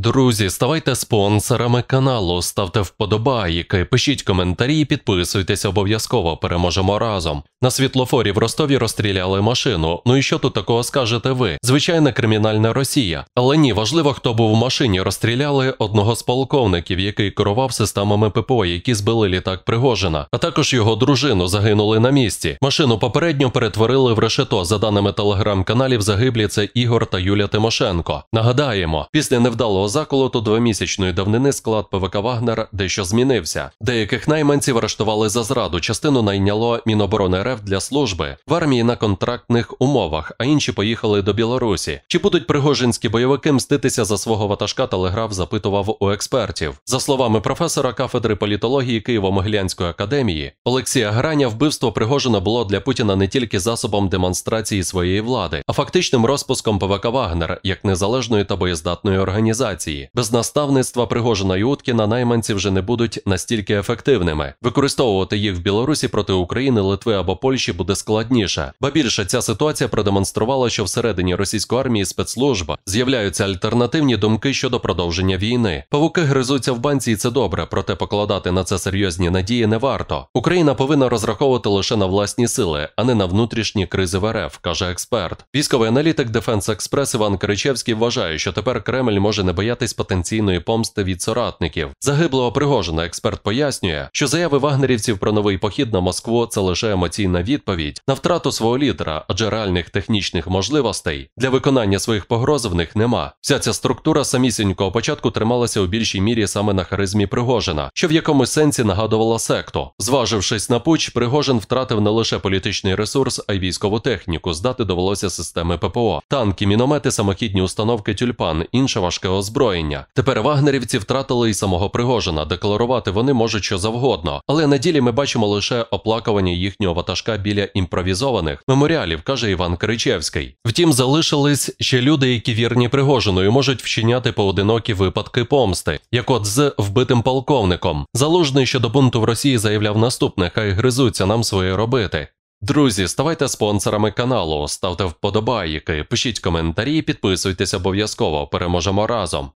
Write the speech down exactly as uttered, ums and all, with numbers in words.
Друзі, ставайте спонсорами каналу, ставте вподобайки, пишіть коментарі і підписуйтесь обов'язково, переможемо разом. На світлофорі в Ростові розстріляли машину. Ну і що тут такого скажете ви? Звичайна кримінальна Росія. Але ні, важливо, хто був в машині. Розстріляли одного з полковників, який керував системами ППО, які збили літак Пригожина. А також його дружину загинули на місці. Машину попередньо перетворили в решето. За даними телеграм-каналів, загиблі це Ігор та Юля Тимошенко. Нагадаємо, після невдалого заколоту двомісячної давнини склад ПВК «Вагнер» дещо змінився. Деяких найманців арештували за зраду, частину найняло Міноборони РФ для служби в армії на контрактних умовах, а інші поїхали до Білорусі. Чи будуть пригожинські бойовики мститися за свого ватажка, Телеграф запитував у експертів. За словами професора кафедри політології Києво-Могилянської академії Олексія Граня, вбивство Пригожина було для Путіна не тільки засобом демонстрації своєї влади, а фактичним розпуском ПВК «Вагнер» як незалежної та боєздатної організації. Без наставництва Пригожина і Уткіна найманці вже не будуть настільки ефективними. Використовувати їх в Білорусі проти України, Литви або Польщі буде складніше. Ба більше, ця ситуація продемонструвала, що всередині російської армії і спецслужб з'являються альтернативні думки щодо продовження війни. Павуки гризуться в банці, і це добре, проте покладати на це серйозні надії не варто. Україна повинна розраховувати лише на власні сили, а не на внутрішні кризи в РФ, каже експерт. Військовий аналітик Defense Express Іван Киричевський вважає, що тепер Кремль може не боятись потенційної помсти від соратників. Загиблого Пригожина експерт пояснює, що заяви вагнерівців про новий похід на Москву – це лише емоційна відповідь на втрату свого лідера, адже реальних технічних можливостей для виконання своїх погроз в них нема. Вся ця структура з самісінького початку трималася у більшій мірі саме на харизмі Пригожина, що в якомусь сенсі нагадувала секту. Зважившись на путч, Пригожин втратив не лише політичний ресурс, а й військову техніку. Здати довелося системи ППО, танки, міномети, самохідні установки «Тюльпан», інше важке озброєння. Тепер вагнерівці втратили й самого Пригожина. Декларувати вони можуть що завгодно. Але на ділі ми бачимо лише оплакування їхнього ватажка біля імпровізованих меморіалів, каже Іван Киричевський. Втім, залишились ще люди, які вірні Пригожину і можуть вчиняти поодинокі випадки помсти, як от з вбитим полковником. Залужний щодо бунту в Росії заявляв наступне: хай гризуться, нам своє робити. Друзі, ставайте спонсорами каналу, ставте вподобайки, пишіть коментарі і підписуйтесь обов'язково, переможемо разом.